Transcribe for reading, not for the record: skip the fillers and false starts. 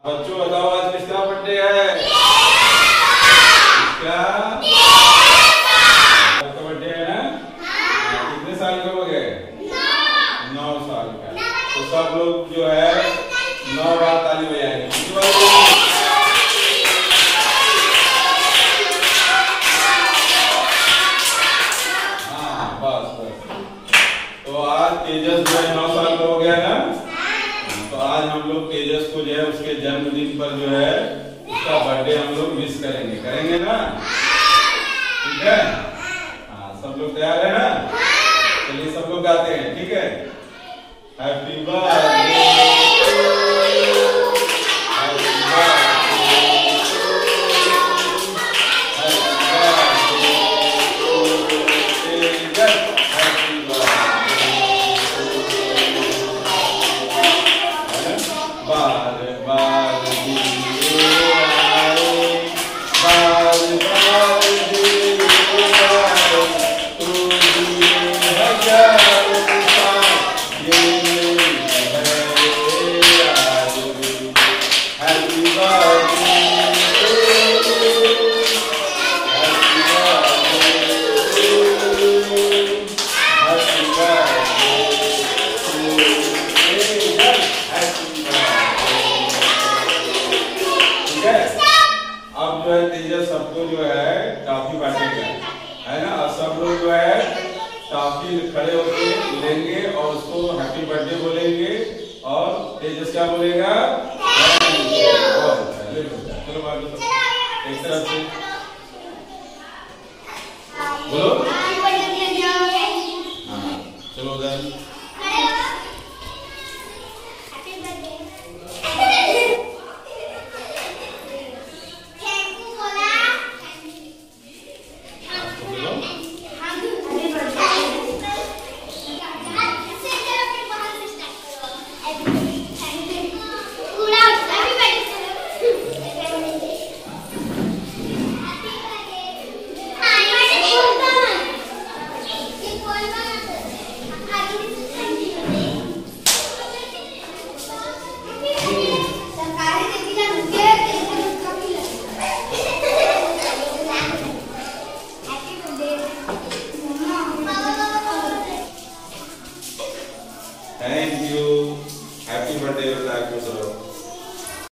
बच्चों बताओ आज किसका बर्थडे है? किसका? आपका बर्थडे है ना? कितने साल के हो गए? 9 साल का। तो सब लोग जो है 9 बार ताली बजाएंगे। हाँ बस बस। तो आज तेजस जो है 9 साल का हो गया ना। तो आज हम लोग तेजस को जो है उसके जन्मदिन पर जो है उसका बर्थडे हम लोग विश करेंगे ना? ठीक है? हाँ सब लोग तैयार है ना? चलिए सब लोग गाते हैं, ठीक है? हैप्पी बर्थडे अब जो है तेजस सबको जो है टॉफी बांटेगा, है ना? और सब लोग जो है टॉफी खड़े होकर लेंगे और उसको हैप्पी बर्थडे बोलेंगे और तेजस क्या बोलेगा?